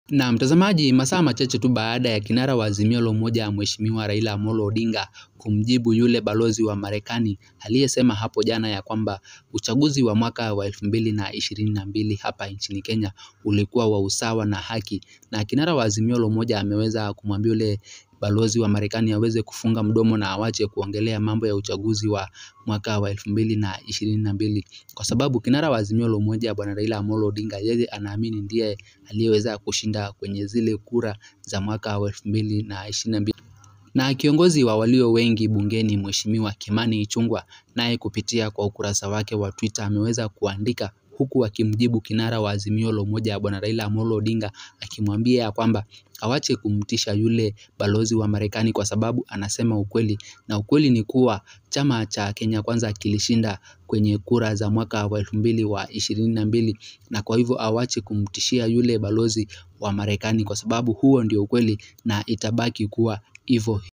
Na mtazamaji, masaa machache tu baada ya kinara wa Azimio la Umoja Mheshimiwa Raila Amolo Odinga kumjibu yule balozi wa Marekani aliyesema hapo jana ya kwamba uchaguzi wa mwaka wa 2022 hapa nchini Kenya ulikuwa wa usawa na haki, na kinara wa Azimio la Umoja ameweza kumwambia yule balozi wa Marekani aweze kufunga mdomo na awache kuongelea mambo ya uchaguzi wa mwaka wa 2022, kwa sababu kinara wa Azimio la Umoja Bwana Raila Amolo Odinga yeye anaamini ndiye aliyeweza kushinda kwenye zile kura za mwaka wa 2022. Na kiongozi wa walio wengi bungeni Mheshimiwa Kimani Ichung'Wah naye kupitia kwa ukurasa wake wa Twitter ameweza kuandika huku akimjibu kinara wa Azimio la Umoja Bwana Raila Amolo Odinga, akimwambia kwamba awache kumtisha yule balozi wa Marekani kwa sababu anasema ukweli, na ukweli ni kuwa chama cha Kenya Kwanza kilishinda kwenye kura za mwaka wa 2022, na kwa hivyo awache kumtishia yule balozi wa Marekani kwa sababu huo ndio ukweli na itabaki kuwa hivyo.